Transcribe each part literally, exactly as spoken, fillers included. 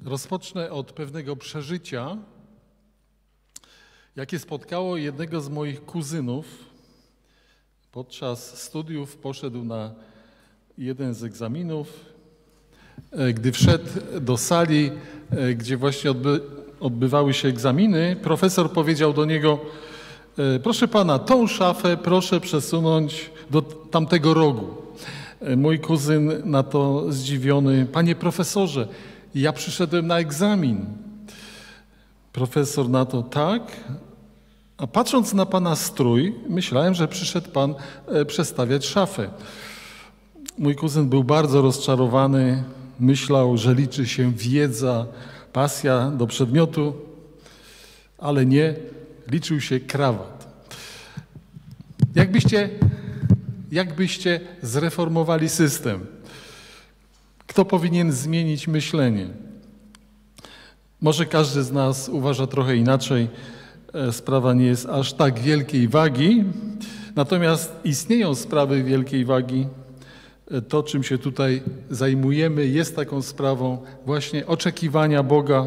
Rozpocznę od pewnego przeżycia, jakie spotkało jednego z moich kuzynów. Podczas studiów poszedł na jeden z egzaminów. Gdy wszedł do sali, gdzie właśnie odby odbywały się egzaminy, profesor powiedział do niego: proszę pana, tą szafę proszę przesunąć do tamtego rogu. Mój kuzyn na to zdziwiony: panie profesorze, ja przyszedłem na egzamin. Profesor na to: tak, a patrząc na pana strój, myślałem, że przyszedł pan przestawiać szafę. Mój kuzyn był bardzo rozczarowany, myślał, że liczy się wiedza, pasja do przedmiotu, ale nie, liczył się krawat. Jakbyście, jakbyście zreformowali system? Kto powinien zmienić myślenie? Może każdy z nas uważa trochę inaczej. Sprawa nie jest aż tak wielkiej wagi, natomiast istnieją sprawy wielkiej wagi. To, czym się tutaj zajmujemy, jest taką sprawą właśnie oczekiwania Boga.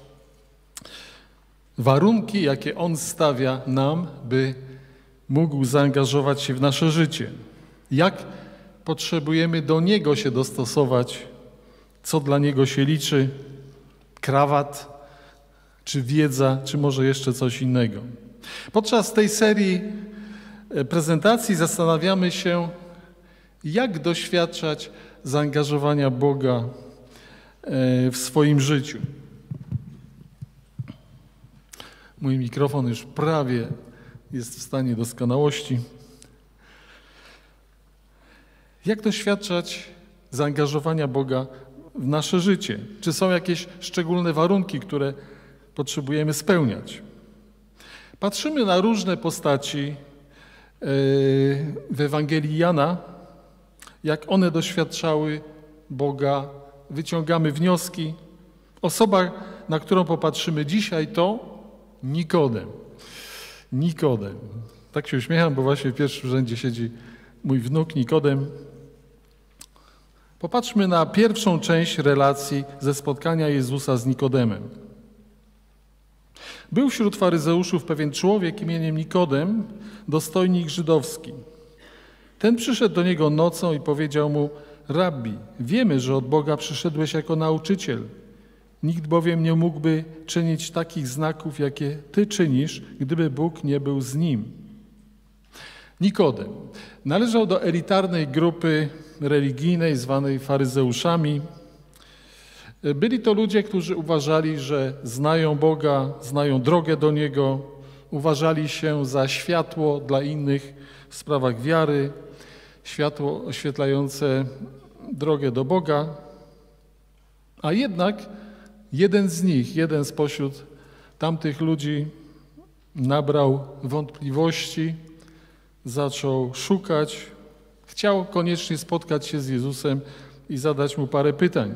Warunki, jakie On stawia nam, by mógł zaangażować się w nasze życie. Jak potrzebujemy do Niego się dostosować, co dla Niego się liczy, krawat, czy wiedza, czy może jeszcze coś innego. Podczas tej serii prezentacji zastanawiamy się, jak doświadczać zaangażowania Boga w swoim życiu. Mój mikrofon już prawie jest w stanie doskonałości. Jak doświadczać zaangażowania Boga w nasze życie? Czy są jakieś szczególne warunki, które potrzebujemy spełniać? Patrzymy na różne postaci w Ewangelii Jana, jak one doświadczały Boga, wyciągamy wnioski. Osoba, na którą popatrzymy dzisiaj, to Nikodem. Nikodem. Tak się uśmiecham, bo właśnie w pierwszym rzędzie siedzi mój wnuk Nikodem. Popatrzmy na pierwszą część relacji ze spotkania Jezusa z Nikodemem. Był wśród faryzeuszów pewien człowiek imieniem Nikodem, dostojnik żydowski. Ten przyszedł do niego nocą i powiedział mu: Rabbi, wiemy, że od Boga przyszedłeś jako nauczyciel. Nikt bowiem nie mógłby czynić takich znaków, jakie ty czynisz, gdyby Bóg nie był z nim. Nikodem należał do elitarnej grupy religijnej zwanej faryzeuszami. Byli to ludzie, którzy uważali, że znają Boga, znają drogę do Niego, uważali się za światło dla innych w sprawach wiary, światło oświetlające drogę do Boga. A jednak jeden z nich, jeden spośród tamtych ludzi nabrał wątpliwości, zaczął szukać, chciał koniecznie spotkać się z Jezusem i zadać Mu parę pytań.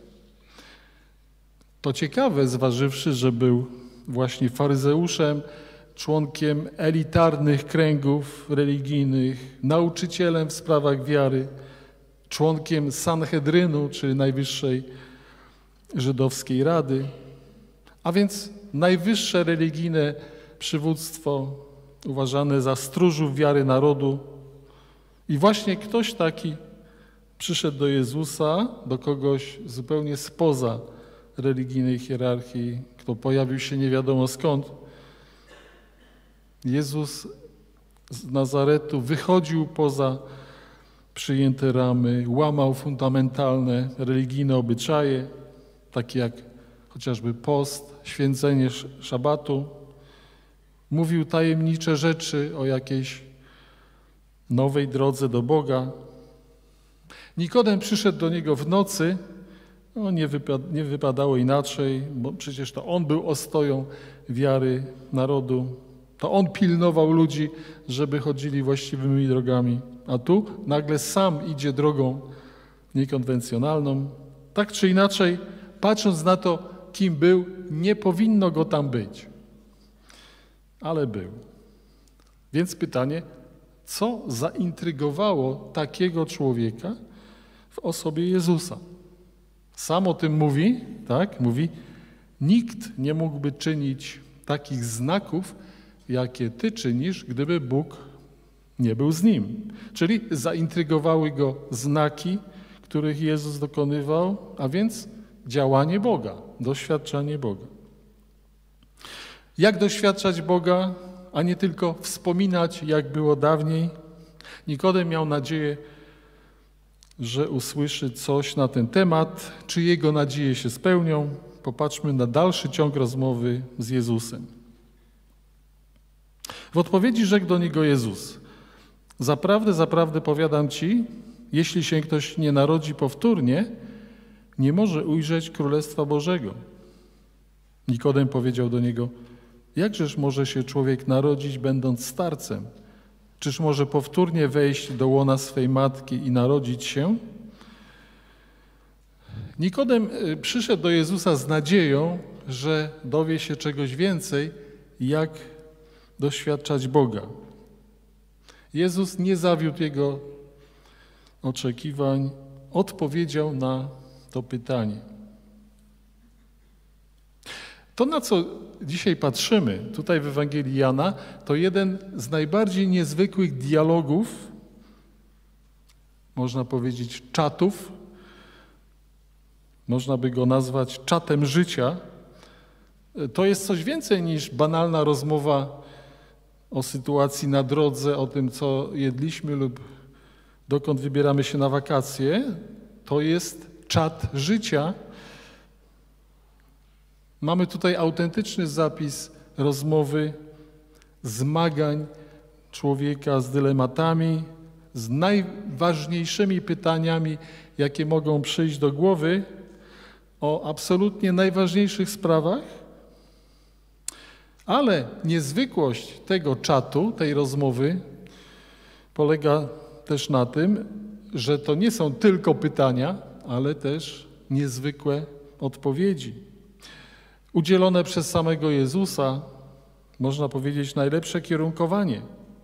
To ciekawe, zważywszy, że był właśnie faryzeuszem, członkiem elitarnych kręgów religijnych, nauczycielem w sprawach wiary, członkiem Sanhedrynu, czyli najwyższej żydowskiej rady, a więc najwyższe religijne przywództwo uważane za stróżów wiary narodu. I właśnie ktoś taki przyszedł do Jezusa, do kogoś zupełnie spoza religijnej hierarchii, kto pojawił się nie wiadomo skąd. Jezus z Nazaretu wychodził poza przyjęte ramy, łamał fundamentalne religijne obyczaje, takie jak chociażby post, święcenie szabatu. Mówił tajemnicze rzeczy o jakiejś nowej drodze do Boga. Nikodem przyszedł do niego w nocy. No, nie, wypad nie wypadało inaczej, bo przecież to on był ostoją wiary narodu. To on pilnował ludzi, żeby chodzili właściwymi drogami. A tu nagle sam idzie drogą niekonwencjonalną. Tak czy inaczej, patrząc na to, kim był, nie powinno go tam być. Ale był. Więc pytanie, co zaintrygowało takiego człowieka w osobie Jezusa? Sam o tym mówi, tak? Mówi, nikt nie mógłby czynić takich znaków, jakie ty czynisz, gdyby Bóg nie był z nim. Czyli zaintrygowały go znaki, których Jezus dokonywał, a więc działanie Boga, doświadczanie Boga. Jak doświadczać Boga, a nie tylko wspominać, jak było dawniej? Nikodem miał nadzieję, że usłyszy coś na ten temat. Czy jego nadzieje się spełnią? Popatrzmy na dalszy ciąg rozmowy z Jezusem. W odpowiedzi rzekł do niego Jezus: zaprawdę, zaprawdę powiadam ci, jeśli się ktoś nie narodzi powtórnie, nie może ujrzeć Królestwa Bożego. Nikodem powiedział do niego: jakżeż może się człowiek narodzić, będąc starcem? Czyż może powtórnie wejść do łona swej matki i narodzić się? Nikodem przyszedł do Jezusa z nadzieją, że dowie się czegoś więcej, jak doświadczać Boga. Jezus nie zawiódł jego oczekiwań, odpowiedział na to pytanie. To, na co dzisiaj patrzymy tutaj w Ewangelii Jana, to jeden z najbardziej niezwykłych dialogów, można powiedzieć czatów, można by go nazwać czatem życia. To jest coś więcej niż banalna rozmowa o sytuacji na drodze, o tym, co jedliśmy lub dokąd wybieramy się na wakacje. To jest czat życia. Mamy tutaj autentyczny zapis rozmowy, zmagań człowieka z dylematami, z najważniejszymi pytaniami, jakie mogą przyjść do głowy, o absolutnie najważniejszych sprawach. Ale niezwykłość tego czatu, tej rozmowy polega też na tym, że to nie są tylko pytania, ale też niezwykłe odpowiedzi. Udzielone przez samego Jezusa, można powiedzieć, najlepsze kierunkowanie.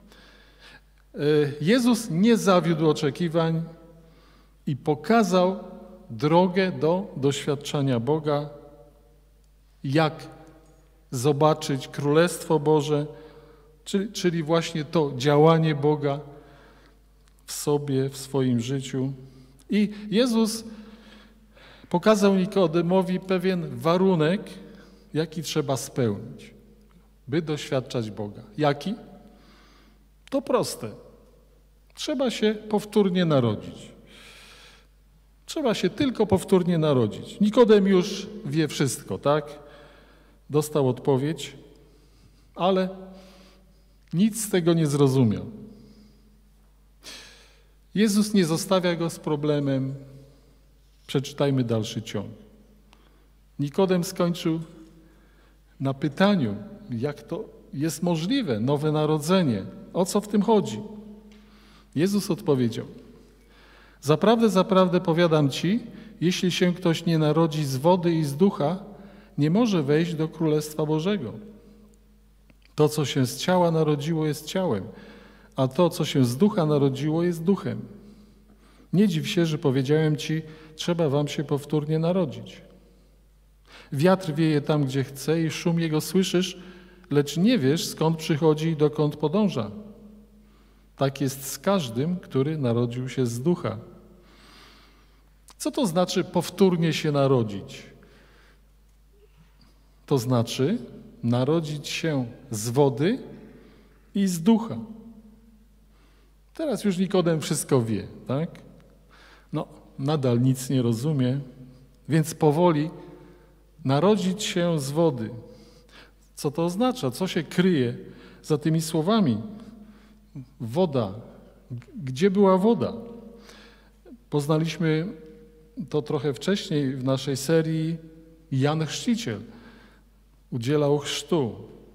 Jezus nie zawiódł oczekiwań i pokazał drogę do doświadczenia Boga, jak zobaczyć Królestwo Boże, czyli, czyli właśnie to działanie Boga w sobie, w swoim życiu. I Jezus pokazał Nikodemowi pewien warunek, jaki trzeba spełnić, by doświadczać Boga. Jaki? To proste. Trzeba się powtórnie narodzić. Trzeba się tylko powtórnie narodzić. Nikodem już wie wszystko, tak? Dostał odpowiedź, ale nic z tego nie zrozumiał. Jezus nie zostawia go z problemem. Przeczytajmy dalszy ciąg. Nikodem skończył na pytaniu, jak to jest możliwe, nowe narodzenie, o co w tym chodzi. Jezus odpowiedział: zaprawdę, zaprawdę powiadam ci, jeśli się ktoś nie narodzi z wody i z ducha, nie może wejść do Królestwa Bożego. To, co się z ciała narodziło, jest ciałem, a to, co się z ducha narodziło, jest duchem. Nie dziw się, że powiedziałem ci, trzeba wam się powtórnie narodzić. Wiatr wieje tam, gdzie chce i szum jego słyszysz, lecz nie wiesz, skąd przychodzi i dokąd podąża. Tak jest z każdym, który narodził się z ducha. Co to znaczy powtórnie się narodzić? To znaczy narodzić się z wody i z ducha. Teraz już Nikodem wszystko wie, tak? No, nadal nic nie rozumie, więc powoli narodzić się z wody. Co to oznacza? Co się kryje za tymi słowami? Woda. Gdzie była woda? Poznaliśmy to trochę wcześniej w naszej serii. Jan Chrzciciel udzielał chrztu.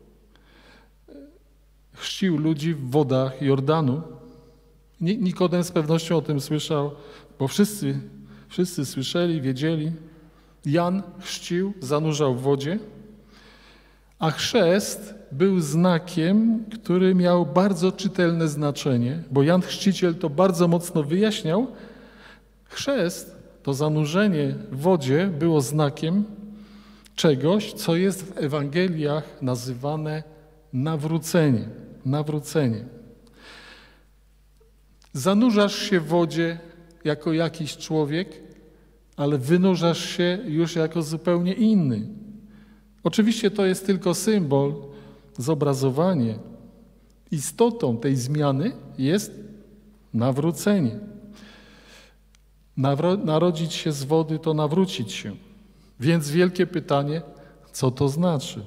Chrzcił ludzi w wodach Jordanu. Nikodem z pewnością o tym słyszał, bo wszyscy, wszyscy słyszeli, wiedzieli. Jan chrzcił, zanurzał w wodzie, a chrzest był znakiem, który miał bardzo czytelne znaczenie, bo Jan Chrzciciel to bardzo mocno wyjaśniał. Chrzest, to zanurzenie w wodzie było znakiem, czegoś, co jest w Ewangeliach nazywane nawróceniem. Nawrócenie. Zanurzasz się w wodzie jako jakiś człowiek, ale wynurzasz się już jako zupełnie inny. Oczywiście to jest tylko symbol, zobrazowanie. Istotą tej zmiany jest nawrócenie. Nawro- narodzić się z wody to nawrócić się. Więc wielkie pytanie, co to znaczy?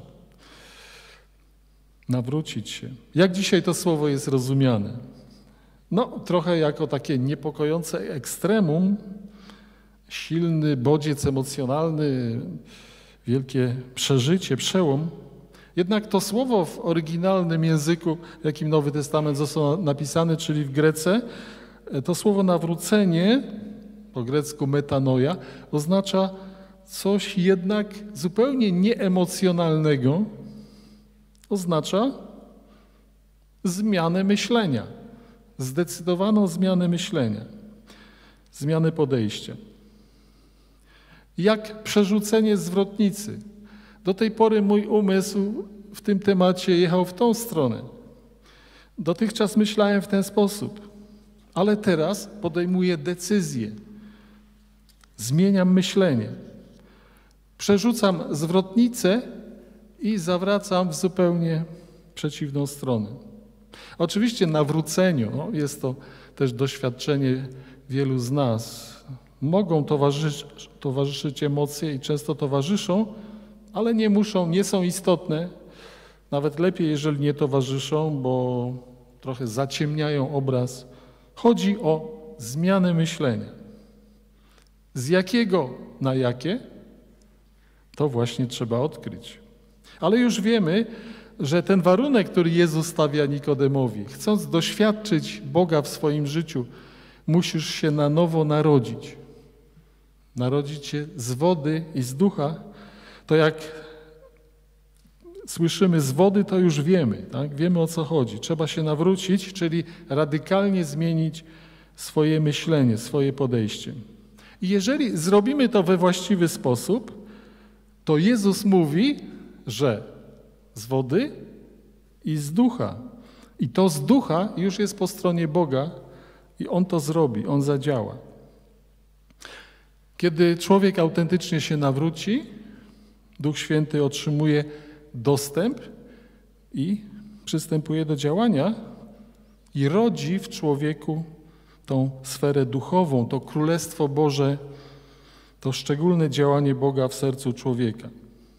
Nawrócić się. Jak dzisiaj to słowo jest rozumiane? No, trochę jako takie niepokojące ekstremum, silny bodziec emocjonalny, wielkie przeżycie, przełom. Jednak to słowo w oryginalnym języku, w jakim Nowy Testament został napisany, czyli w Grece, to słowo nawrócenie, po grecku metanoia, oznacza coś jednak zupełnie nieemocjonalnego, oznacza zmianę myślenia, zdecydowaną zmianę myślenia, zmianę podejścia. Jak przerzucenie zwrotnicy. Do tej pory mój umysł w tym temacie jechał w tą stronę. Dotychczas myślałem w ten sposób, ale teraz podejmuję decyzję. Zmieniam myślenie. Przerzucam zwrotnicę i zawracam w zupełnie przeciwną stronę. Oczywiście nawróceniu, no, jest to też doświadczenie wielu z nas. Mogą towarzyszyć, towarzyszyć emocje i często towarzyszą, ale nie muszą, nie są istotne. Nawet lepiej, jeżeli nie towarzyszą, bo trochę zaciemniają obraz. Chodzi o zmianę myślenia. Z jakiego na jakie? To właśnie trzeba odkryć. Ale już wiemy, że ten warunek, który Jezus stawia Nikodemowi, chcąc doświadczyć Boga w swoim życiu, musisz się na nowo narodzić. Narodzić się z wody i z ducha. To jak słyszymy z wody, to już wiemy, tak? Wiemy, o co chodzi. Trzeba się nawrócić, czyli radykalnie zmienić swoje myślenie, swoje podejście. I jeżeli zrobimy to we właściwy sposób, to Jezus mówi, że z wody i z ducha. I to z ducha już jest po stronie Boga i On to zrobi, On zadziała. Kiedy człowiek autentycznie się nawróci, Duch Święty otrzymuje dostęp i przystępuje do działania i rodzi w człowieku tą sferę duchową, to Królestwo Boże, to szczególne działanie Boga w sercu człowieka.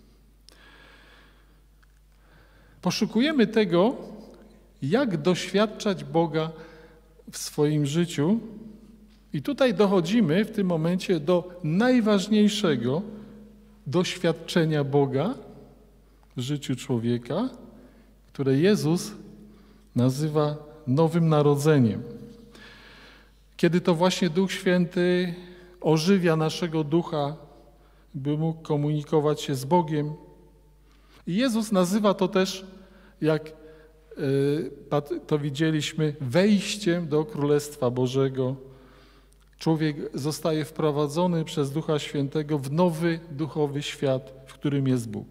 Poszukujemy tego, jak doświadczać Boga w swoim życiu. I tutaj dochodzimy w tym momencie do najważniejszego doświadczenia Boga w życiu człowieka, które Jezus nazywa nowym narodzeniem. Kiedy to właśnie Duch Święty ożywia naszego ducha, by mógł komunikować się z Bogiem. I Jezus nazywa to też, jak to widzieliśmy, wejściem do Królestwa Bożego. Człowiek zostaje wprowadzony przez Ducha Świętego w nowy duchowy świat, w którym jest Bóg.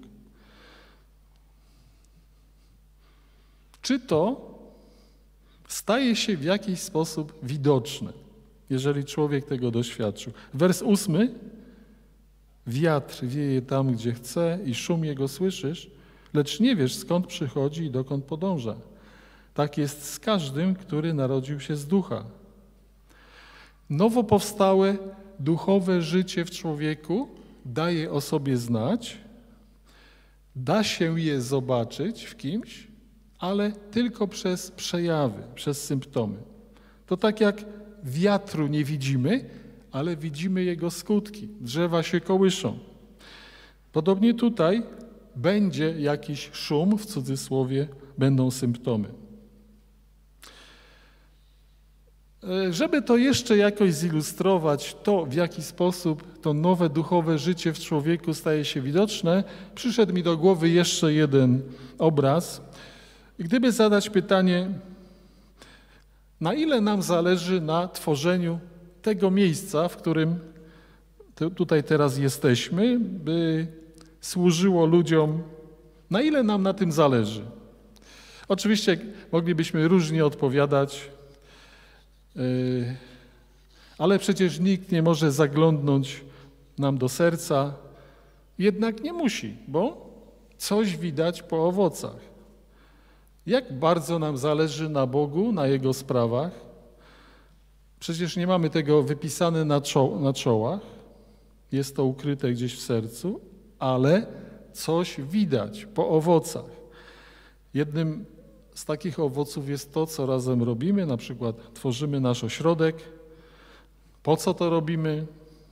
Czy to staje się w jakiś sposób widoczne, jeżeli człowiek tego doświadczył? Wers ósmy. Wiatr wieje tam, gdzie chce i szum jego słyszysz, lecz nie wiesz, skąd przychodzi i dokąd podąża. Tak jest z każdym, który narodził się z ducha. Nowo powstałe duchowe życie w człowieku daje o sobie znać, da się je zobaczyć w kimś, ale tylko przez przejawy, przez symptomy. To tak jak wiatru nie widzimy, ale widzimy jego skutki. Drzewa się kołyszą. Podobnie tutaj będzie jakiś szum, w cudzysłowie, będą symptomy. Żeby to jeszcze jakoś zilustrować, to w jaki sposób to nowe duchowe życie w człowieku staje się widoczne, przyszedł mi do głowy jeszcze jeden obraz. Gdyby zadać pytanie, na ile nam zależy na tworzeniu tego miejsca, w którym tutaj teraz jesteśmy, by służyło ludziom, na ile nam na tym zależy. Oczywiście moglibyśmy różnie odpowiadać, ale przecież nikt nie może zaglądnąć nam do serca, jednak nie musi, bo coś widać po owocach. Jak bardzo nam zależy na Bogu, na Jego sprawach? Przecież nie mamy tego wypisane na, czo- na czołach, jest to ukryte gdzieś w sercu, ale coś widać po owocach. Jednym z takich owoców jest to, co razem robimy, na przykład tworzymy nasz ośrodek. Po co to robimy?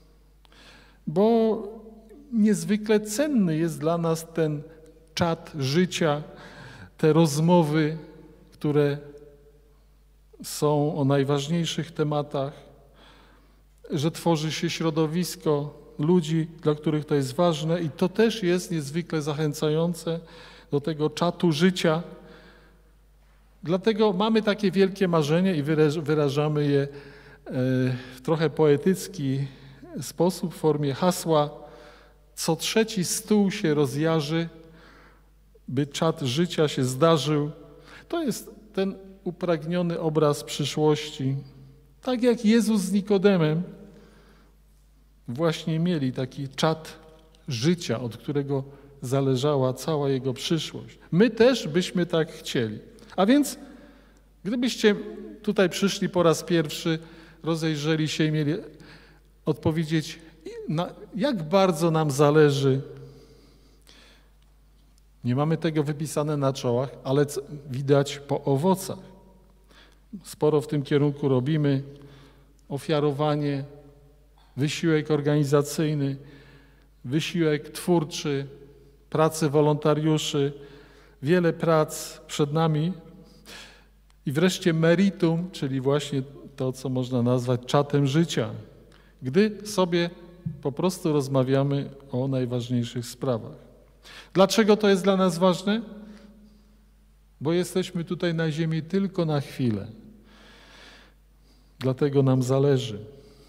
Bo niezwykle cenny jest dla nas ten czat życia, te rozmowy, które są o najważniejszych tematach, że tworzy się środowisko ludzi, dla których to jest ważne i to też jest niezwykle zachęcające do tego czatu życia. Dlatego mamy takie wielkie marzenie i wyrażamy je w trochę poetycki sposób, w formie hasła: co trzeci stół się rozjarzy, by czat życia się zdarzył. To jest ten upragniony obraz przyszłości. Tak jak Jezus z Nikodemem właśnie mieli taki czat życia, od którego zależała cała jego przyszłość. My też byśmy tak chcieli. A więc gdybyście tutaj przyszli po raz pierwszy, rozejrzeli się i mieli odpowiedzieć, na jak bardzo nam zależy. Nie mamy tego wypisane na czołach, ale widać po owocach. Sporo w tym kierunku robimy. Ofiarowanie, wysiłek organizacyjny, wysiłek twórczy, pracy wolontariuszy, wiele prac przed nami. I wreszcie meritum, czyli właśnie to, co można nazwać czatem życia, gdy sobie po prostu rozmawiamy o najważniejszych sprawach. Dlaczego to jest dla nas ważne? Bo jesteśmy tutaj na ziemi tylko na chwilę. Dlatego nam zależy.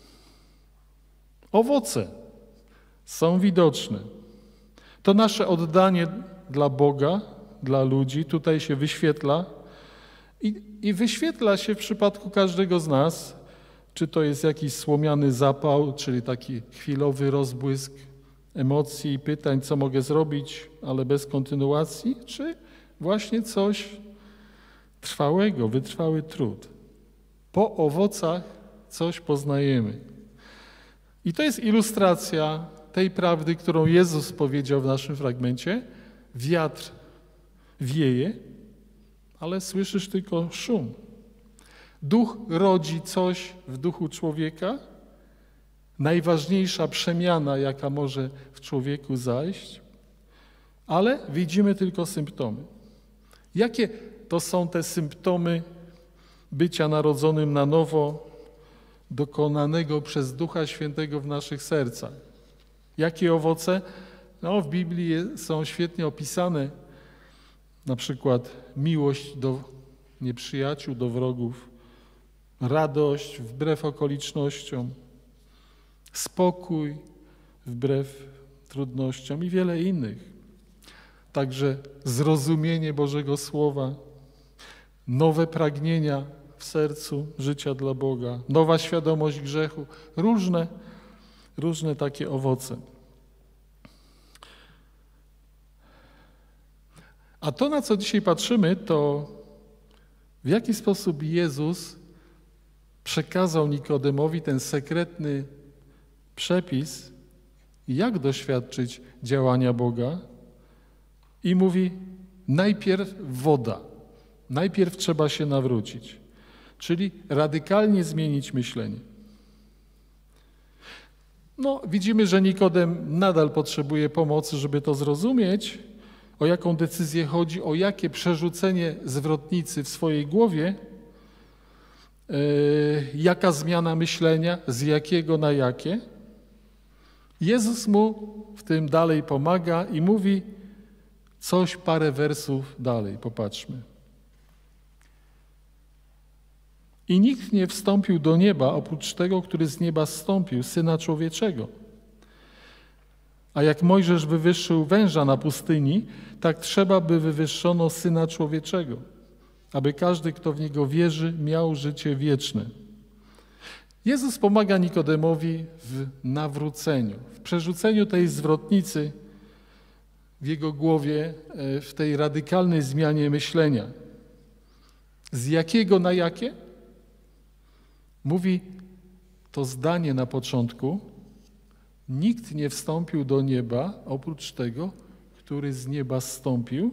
Owoce są widoczne. To nasze oddanie dla Boga, dla ludzi tutaj się wyświetla i, i wyświetla się w przypadku każdego z nas, czy to jest jakiś słomiany zapał, czyli taki chwilowy rozbłysk emocji i pytań, co mogę zrobić, ale bez kontynuacji, czy właśnie coś trwałego, wytrwały trud. Po owocach coś poznajemy. I to jest ilustracja tej prawdy, którą Jezus powiedział w naszym fragmencie. Wiatr wieje, ale słyszysz tylko szum. Duch rodzi coś w duchu człowieka, najważniejsza przemiana, jaka może w człowieku zajść, ale widzimy tylko symptomy. Jakie to są te symptomy bycia narodzonym na nowo, dokonanego przez Ducha Świętego w naszych sercach? Jakie owoce? No, w Biblii są świetnie opisane, na przykład miłość do nieprzyjaciół, do wrogów, radość wbrew okolicznościom, spokój wbrew trudnościom i wiele innych. Także zrozumienie Bożego Słowa, nowe pragnienia w sercu życia dla Boga, nowa świadomość grzechu, różne, różne takie owoce. A to, na co dzisiaj patrzymy, to w jaki sposób Jezus przekazał Nikodemowi ten sekretny przepis, jak doświadczyć działania Boga, i mówi: najpierw woda, najpierw trzeba się nawrócić, czyli radykalnie zmienić myślenie. No, widzimy, że Nikodem nadal potrzebuje pomocy, żeby to zrozumieć, o jaką decyzję chodzi, o jakie przerzucenie zwrotnicy w swojej głowie, yy, jaka zmiana myślenia, z jakiego na jakie. Jezus mu w tym dalej pomaga i mówi coś parę wersów dalej. Popatrzmy. I nikt nie wstąpił do nieba oprócz tego, który z nieba zstąpił, Syna Człowieczego. A jak Mojżesz wywyższył węża na pustyni, tak trzeba by wywyższono Syna Człowieczego, aby każdy, kto w Niego wierzy, miał życie wieczne. Jezus pomaga Nikodemowi w nawróceniu, w przerzuceniu tej zwrotnicy w jego głowie, w tej radykalnej zmianie myślenia. Z jakiego na jakie? Mówi to zdanie na początku: nikt nie wstąpił do nieba oprócz tego, który z nieba zstąpił.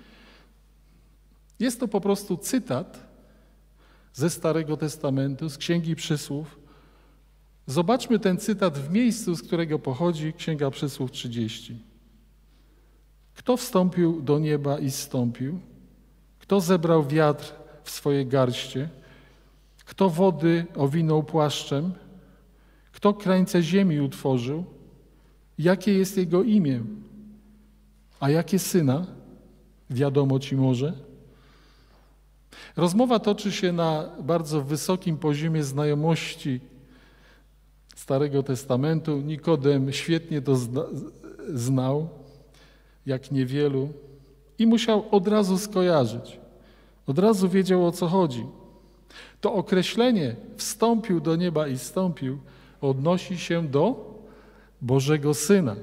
Jest to po prostu cytat ze Starego Testamentu, z Księgi Przysłów. Zobaczmy ten cytat w miejscu, z którego pochodzi Księga Przysłów trzydzieści. Kto wstąpił do nieba i zstąpił? Kto zebrał wiatr w swoje garście? Kto wody owinął płaszczem? Kto krańce ziemi utworzył? Jakie jest jego imię? A jakie syna? Wiadomo ci może? Rozmowa toczy się na bardzo wysokim poziomie znajomości Starego Testamentu. Nikodem świetnie to zna, znał, jak niewielu, i musiał od razu skojarzyć. Od razu wiedział, o co chodzi. To określenie wstąpił do nieba i zstąpił odnosi się do Bożego Syna.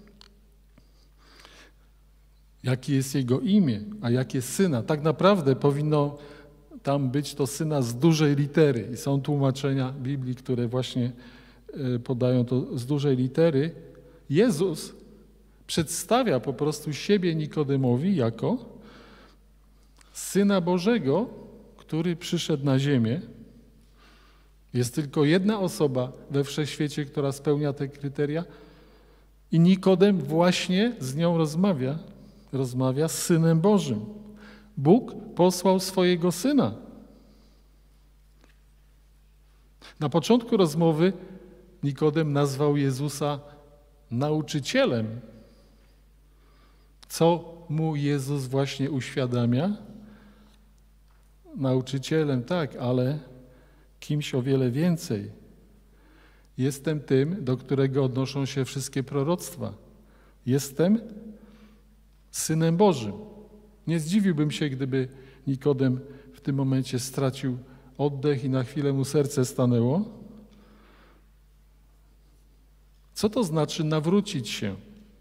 Jakie jest Jego imię, a jakie Syna? Tak naprawdę powinno tam być to Syna z dużej litery. I są tłumaczenia Biblii, które właśnie podają to z dużej litery. Jezus przedstawia po prostu siebie Nikodemowi jako Syna Bożego, który przyszedł na ziemię. Jest tylko jedna osoba we wszechświecie, która spełnia te kryteria, i Nikodem właśnie z nią rozmawia. Rozmawia z Synem Bożym. Bóg posłał swojego Syna. Na początku rozmowy Nikodem nazwał Jezusa nauczycielem. Co mu Jezus właśnie uświadamia? Nauczycielem, tak, ale kimś o wiele więcej. Jestem tym, do którego odnoszą się wszystkie proroctwa. Jestem Synem Bożym. Nie zdziwiłbym się, gdyby Nikodem w tym momencie stracił oddech i na chwilę mu serce stanęło. Co to znaczy nawrócić się?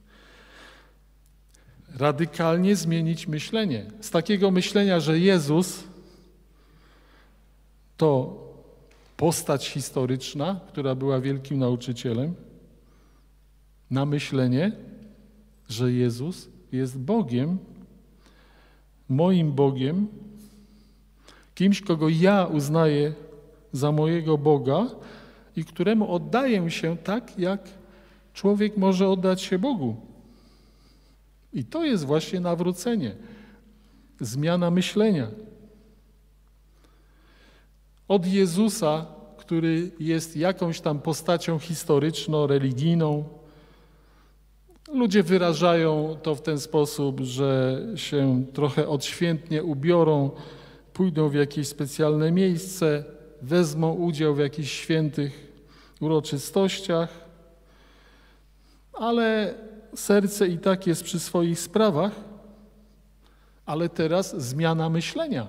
Radykalnie zmienić myślenie. Z takiego myślenia, że Jezus to postać historyczna, która była wielkim nauczycielem, na myślenie, że Jezus jest Bogiem, moim Bogiem, kimś, kogo ja uznaję za mojego Boga i któremu oddaję się tak, jak człowiek może oddać się Bogu. I to jest właśnie nawrócenie, zmiana myślenia. Od Jezusa, który jest jakąś tam postacią historyczno-religijną, ludzie wyrażają to w ten sposób, że się trochę odświętnie ubiorą, pójdą w jakieś specjalne miejsce, wezmą udział w jakichś świętych uroczystościach, ale serce i tak jest przy swoich sprawach. Ale teraz zmiana myślenia.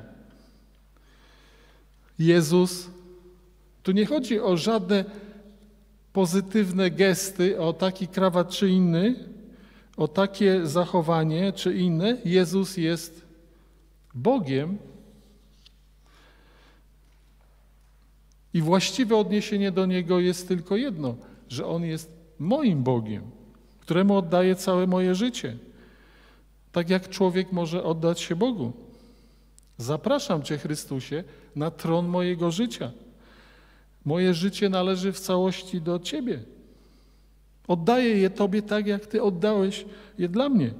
Jezus, tu nie chodzi o żadne pozytywne gesty, o taki krawat czy inny, o takie zachowanie czy inne. Jezus jest Bogiem i właściwe odniesienie do Niego jest tylko jedno, że On jest moim Bogiem, któremu oddaję całe moje życie. Tak jak człowiek może oddać się Bogu. Zapraszam Cię, Chrystusie, na tron mojego życia. Moje życie należy w całości do Ciebie. Oddaję je Tobie tak, jak Ty oddałeś je dla mnie.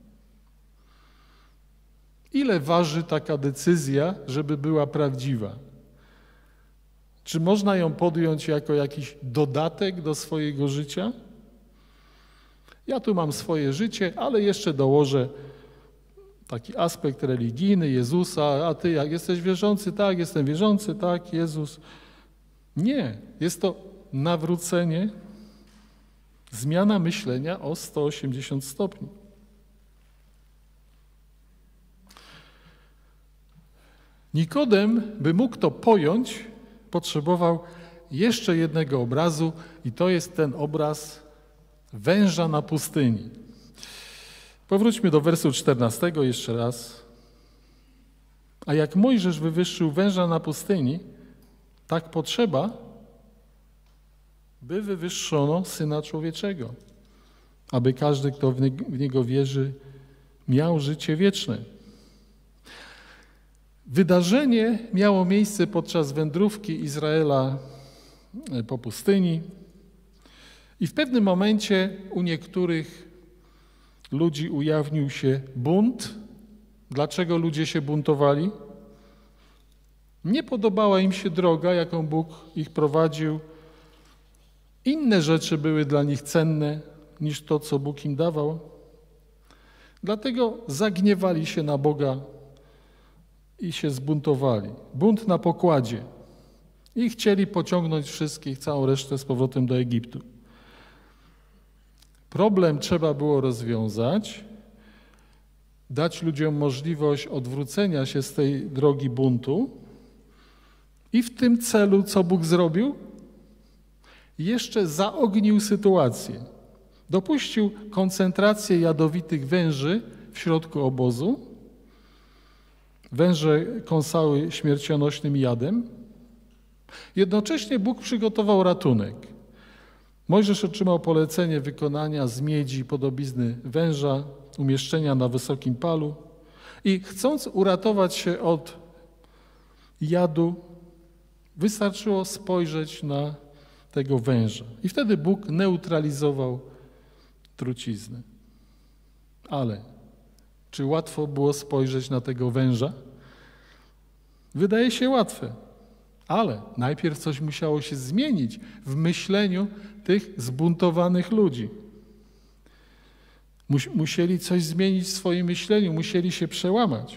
Ile waży taka decyzja, żeby była prawdziwa? Czy można ją podjąć jako jakiś dodatek do swojego życia? Ja tu mam swoje życie, ale jeszcze dołożę taki aspekt religijny Jezusa. A Ty jak jesteś wierzący? Tak, jestem wierzący, tak, Jezus. Nie, jest to nawrócenie Zmiana myślenia o sto osiemdziesiąt stopni. Nikodem, by mógł to pojąć, potrzebował jeszcze jednego obrazu i to jest ten obraz węża na pustyni. Powróćmy do wersu czternastego jeszcze raz. A jak Mojżesz wywyższył węża na pustyni, tak potrzeba, by wywyższono Syna Człowieczego, aby każdy, kto w Niego wierzy, miał życie wieczne. Wydarzenie miało miejsce podczas wędrówki Izraela po pustyni i w pewnym momencie u niektórych ludzi ujawnił się bunt. Dlaczego ludzie się buntowali? Nie podobała im się droga, jaką Bóg ich prowadził. Inne rzeczy były dla nich cenne niż to, co Bóg im dawał. Dlatego zagniewali się na Boga i się zbuntowali. Bunt na pokładzie. I chcieli pociągnąć wszystkich, całą resztę z powrotem do Egiptu. Problem trzeba było rozwiązać, dać ludziom możliwość odwrócenia się z tej drogi buntu i w tym celu, co Bóg zrobił? Jeszcze zaognił sytuację. Dopuścił koncentrację jadowitych węży w środku obozu. Węże kąsały śmiercionośnym jadem. Jednocześnie Bóg przygotował ratunek. Mojżesz otrzymał polecenie wykonania z miedzi podobizny węża, umieszczenia na wysokim palu i chcąc uratować się od jadu, wystarczyło spojrzeć na tego węża. I wtedy Bóg neutralizował truciznę. Ale czy łatwo było spojrzeć na tego węża? Wydaje się łatwe, ale najpierw coś musiało się zmienić w myśleniu tych zbuntowanych ludzi. Musieli coś zmienić w swoim myśleniu, musieli się przełamać.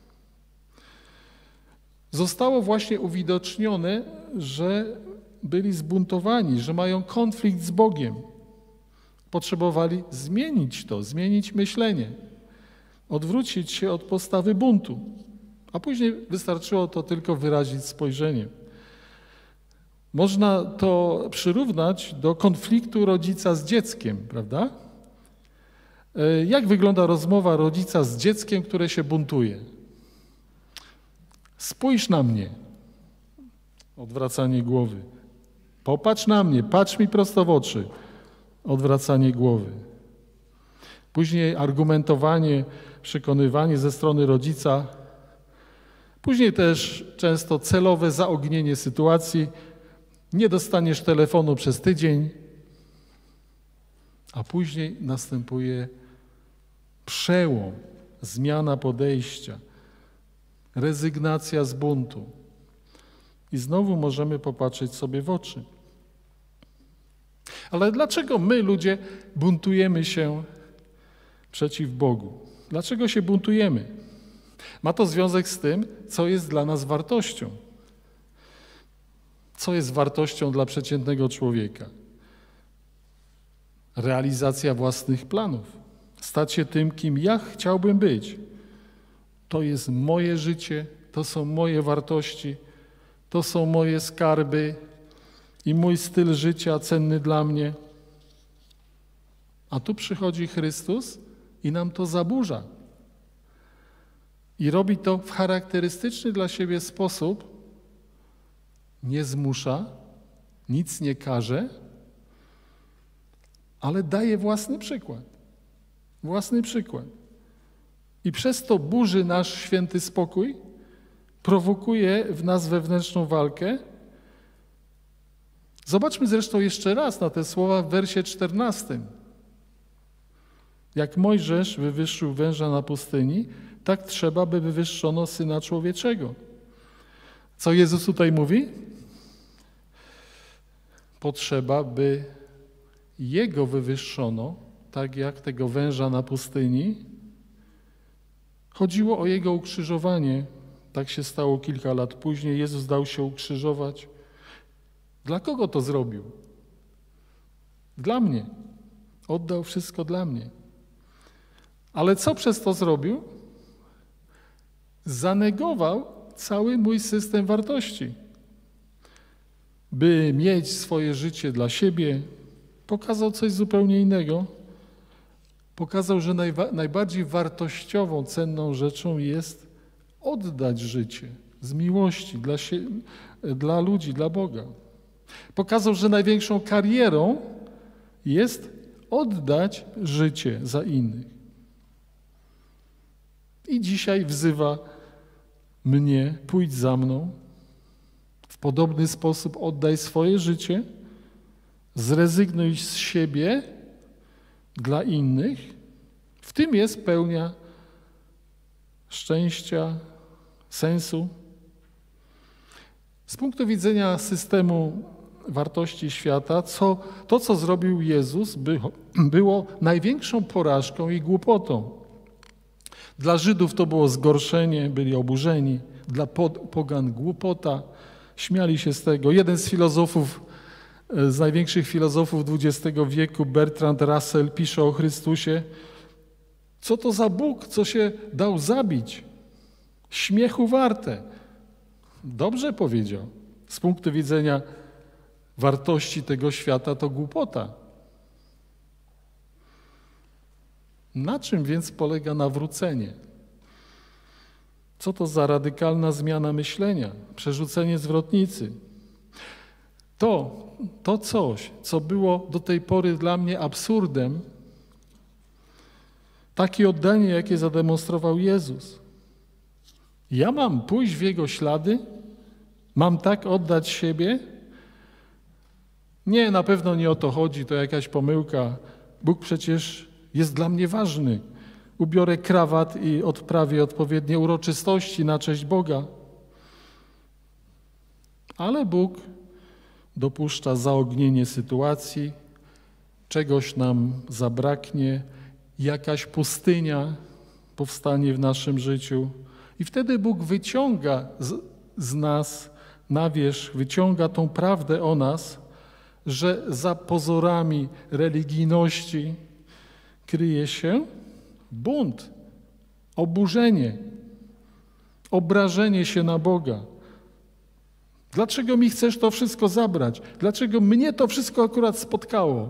Zostało właśnie uwidocznione, że byli zbuntowani, że mają konflikt z Bogiem. Potrzebowali zmienić to, zmienić myślenie, odwrócić się od postawy buntu, a później wystarczyło to tylko wyrazić spojrzeniem. Można to przyrównać do konfliktu rodzica z dzieckiem, prawda? Jak wygląda rozmowa rodzica z dzieckiem, które się buntuje? Spójrz na mnie. Odwracanie głowy. Popatrz na mnie, patrz mi prosto w oczy. Odwracanie głowy. Później argumentowanie, przekonywanie ze strony rodzica. Później też często celowe zaognienie sytuacji. Nie dostaniesz telefonu przez tydzień. A później następuje przełom, zmiana podejścia, rezygnacja z buntu. I znowu możemy popatrzeć sobie w oczy. Ale dlaczego my, ludzie, buntujemy się przeciw Bogu? Dlaczego się buntujemy? Ma to związek z tym, co jest dla nas wartością. Co jest wartością dla przeciętnego człowieka? Realizacja własnych planów. Stać się tym, kim ja chciałbym być. To jest moje życie, to są moje wartości, to są moje skarby i mój styl życia cenny dla mnie. A tu przychodzi Chrystus i nam to zaburza. I robi to w charakterystyczny dla siebie sposób. Nie zmusza, nic nie każe, ale daje własny przykład. Własny przykład. I przez to burzy nasz święty spokój, prowokuje w nas wewnętrzną walkę. Zobaczmy zresztą jeszcze raz na te słowa w wersie czternastym. Jak Mojżesz wywyższył węża na pustyni, tak trzeba, by wywyższono Syna Człowieczego. Co Jezus tutaj mówi? Potrzeba, by Jego wywyższono, tak jak tego węża na pustyni. Chodziło o Jego ukrzyżowanie. Tak się stało kilka lat później. Jezus dał się ukrzyżować. Dla kogo to zrobił? Dla mnie. Oddał wszystko dla mnie. Ale co przez to zrobił? Zanegował cały mój system wartości. By mieć swoje życie dla siebie, pokazał coś zupełnie innego. Pokazał, że najwa- najbardziej wartościową, cenną rzeczą jest oddać życie z miłości dla, sie- dla ludzi, dla Boga. Pokazał, że największą karierą jest oddać życie za innych. I dzisiaj wzywa mnie, pójdź za mną, w podobny sposób oddaj swoje życie, zrezygnuj z siebie dla innych. W tym jest pełnia szczęścia, sensu. Z punktu widzenia systemu wartości świata, co, to, co zrobił Jezus, było, było największą porażką i głupotą. Dla Żydów to było zgorszenie, byli oburzeni. Dla pogan głupota, śmiali się z tego. Jeden z filozofów, z największych filozofów dwudziestego wieku, Bertrand Russell, pisze o Chrystusie: co to za Bóg, co się dał zabić? Śmiechu warte. Dobrze powiedział. Z punktu widzenia wartości tego świata to głupota. Na czym więc polega nawrócenie? Co to za radykalna zmiana myślenia, przerzucenie zwrotnicy? To, to coś, co było do tej pory dla mnie absurdem, takie oddanie, jakie zademonstrował Jezus. Ja mam pójść w Jego ślady? Mam tak oddać siebie? Nie, na pewno nie o to chodzi, to jakaś pomyłka. Bóg przecież jest dla mnie ważny. Ubiorę krawat i odprawię odpowiednie uroczystości na cześć Boga. Ale Bóg dopuszcza zaognienie sytuacji, czegoś nam zabraknie, jakaś pustynia powstanie w naszym życiu i wtedy Bóg wyciąga z, z nas na wierzch, wyciąga tą prawdę o nas, że za pozorami religijności kryje się bunt, oburzenie, obrażenie się na Boga. Dlaczego mi chcesz to wszystko zabrać? Dlaczego mnie to wszystko akurat spotkało?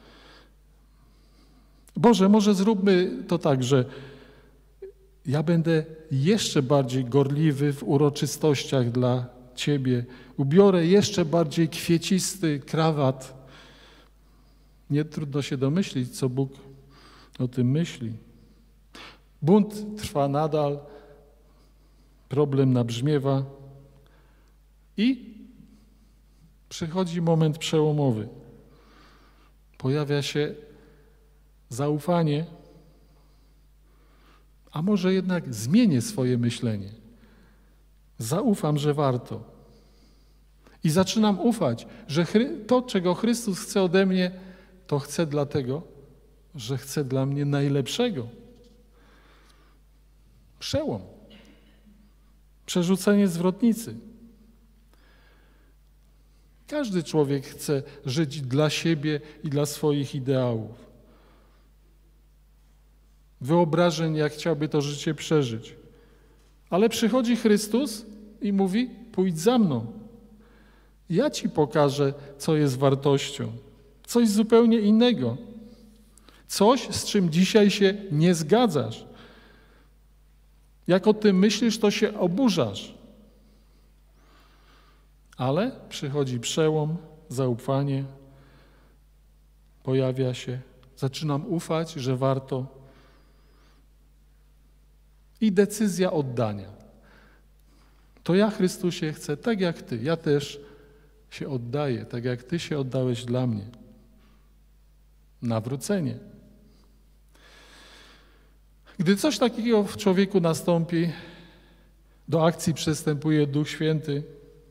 Boże, może zróbmy to tak, że ja będę jeszcze bardziej gorliwy w uroczystościach dla Ciebie. Ubiorę jeszcze bardziej kwiecisty krawat. Nie trudno się domyślić, co Bóg o tym myśli. Bunt trwa nadal, problem nabrzmiewa i przychodzi moment przełomowy. Pojawia się zaufanie, a może jednak zmienię swoje myślenie. Zaufam, że warto. I zaczynam ufać, że to, czego Chrystus chce ode mnie, to chce dlatego, że chce dla mnie najlepszego. Przełom. Przerzucenie zwrotnicy. Każdy człowiek chce żyć dla siebie i dla swoich ideałów. Wyobrażeń, jak chciałby to życie przeżyć. Ale przychodzi Chrystus i mówi: pójdź za mną. Ja ci pokażę, co jest wartością. Coś zupełnie innego. Coś, z czym dzisiaj się nie zgadzasz. Jak o tym myślisz, to się oburzasz. Ale przychodzi przełom, zaufanie, pojawia się. Zaczynam ufać, że warto. I decyzja oddania. To ja, Chrystusie, chcę tak jak Ty. Ja też się oddaję, tak jak Ty się oddałeś dla mnie. Nawrócenie. Gdy coś takiego w człowieku nastąpi, do akcji przystępuje Duch Święty.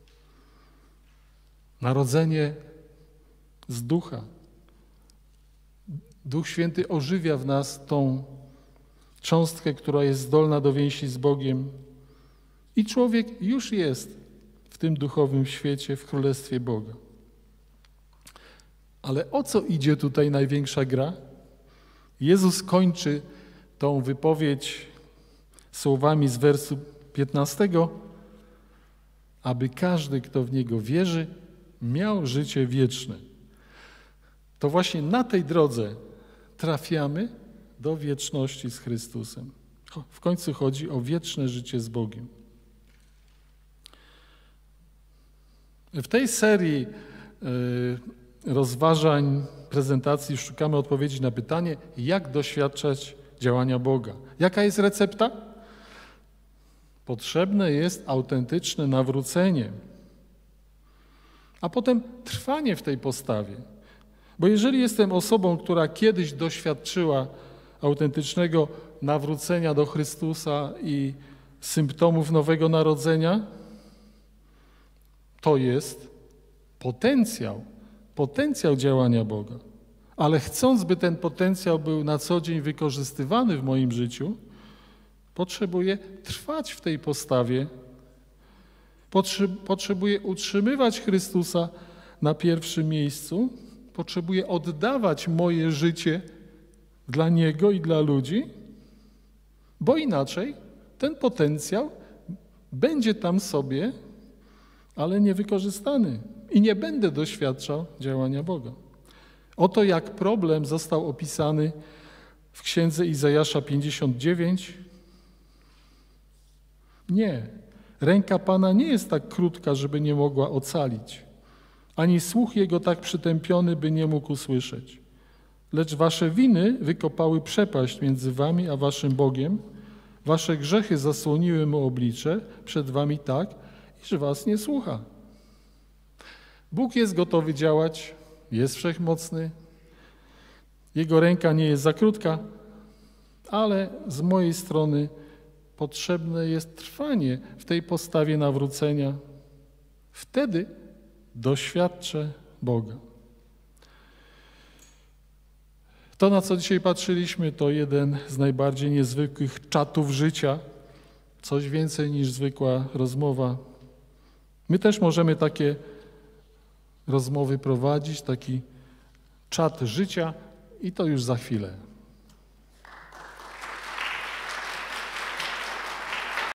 Narodzenie z Ducha. Duch Święty ożywia w nas tą cząstkę, która jest zdolna do więzi z Bogiem. I człowiek już jest w tym duchowym świecie, w Królestwie Boga. Ale o co idzie tutaj największa gra? Jezus kończy tą wypowiedź słowami z wersu piętnastego, aby każdy, kto w Niego wierzy, miał życie wieczne. To właśnie na tej drodze trafiamy do wieczności z Chrystusem. W końcu chodzi o wieczne życie z Bogiem. W tej serii rozważań, prezentacji szukamy odpowiedzi na pytanie, jak doświadczać działania Boga. Jaka jest recepta? Potrzebne jest autentyczne nawrócenie, a potem trwanie w tej postawie. Bo jeżeli jestem osobą, która kiedyś doświadczyła autentycznego nawrócenia do Chrystusa i symptomów nowego narodzenia, to jest potencjał, potencjał działania Boga. Ale chcąc, by ten potencjał był na co dzień wykorzystywany w moim życiu, potrzebuję trwać w tej postawie, potrzebuję utrzymywać Chrystusa na pierwszym miejscu, potrzebuję oddawać moje życie dla Niego i dla ludzi, bo inaczej ten potencjał będzie tam sobie, ale niewykorzystany i nie będę doświadczał działania Boga. Oto jak problem został opisany w księdze Izajasza pięćdziesiąt dziewięć. Nie, ręka Pana nie jest tak krótka, żeby nie mogła ocalić, ani słuch Jego tak przytępiony, by nie mógł usłyszeć. Lecz wasze winy wykopały przepaść między wami a waszym Bogiem, wasze grzechy zasłoniły Mu oblicze przed wami tak, iż was nie słucha. Bóg jest gotowy działać, jest wszechmocny, Jego ręka nie jest za krótka, ale z mojej strony potrzebne jest trwanie w tej postawie nawrócenia. Wtedy doświadczę Boga. To, na co dzisiaj patrzyliśmy, to jeden z najbardziej niezwykłych czatów życia, coś więcej niż zwykła rozmowa. My też możemy takie rozmowy prowadzić, taki czat życia i to już za chwilę.